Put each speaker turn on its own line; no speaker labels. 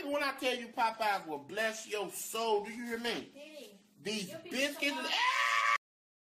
Baby, when I tell you Popeyes will bless your soul, do you hear me?
Didi,
These
you'll be
biscuits.
so